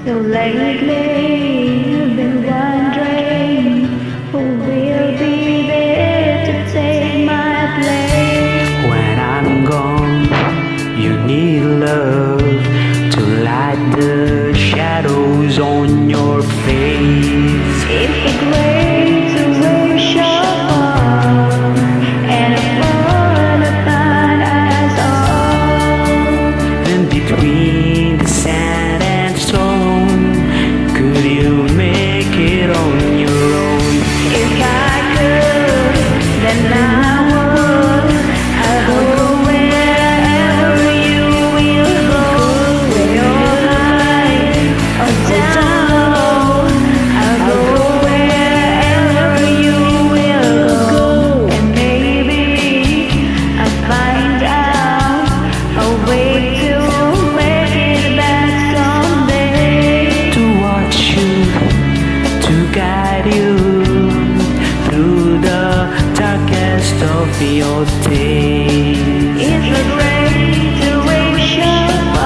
So lately I've been wondering who will be there to take my place. When I'm gone, you need love to light the shadows on your face. It's a great situation and a fun upon us all. And between the sand and stone, could you make it on your own? If I could, then I would. I'll go wherever you will go. Where you're high or down, I'll go wherever you will go. And maybe I'll find out a way to make it back someday. To watch you, to guide you through the darkest of your days. It's a great situation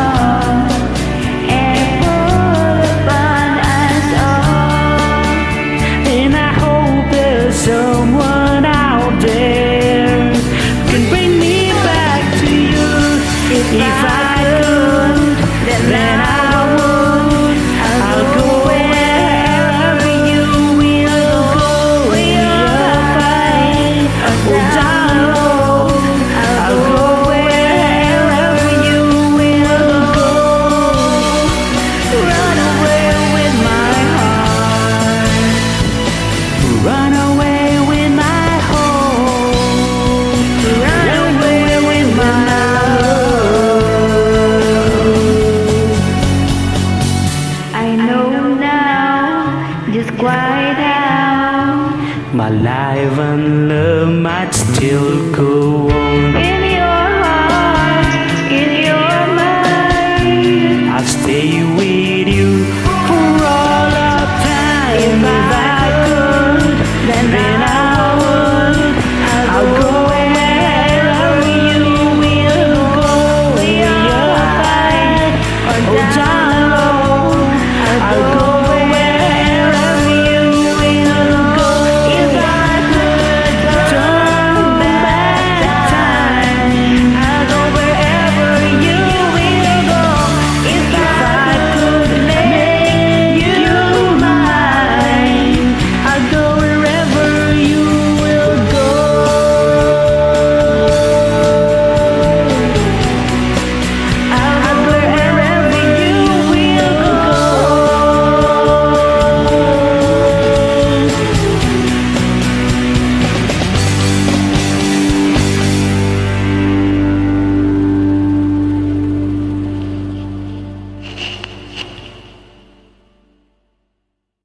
and full of fun as all. And I hope there's someone out there who can bring me back to you. If I could, then I would. I'll go wherever you will go. Where you're high or down low, I'll go wherever you will go. Run away with my heart. Run away with my home. Run away with my love. I know now just quite how My life and love might still go on.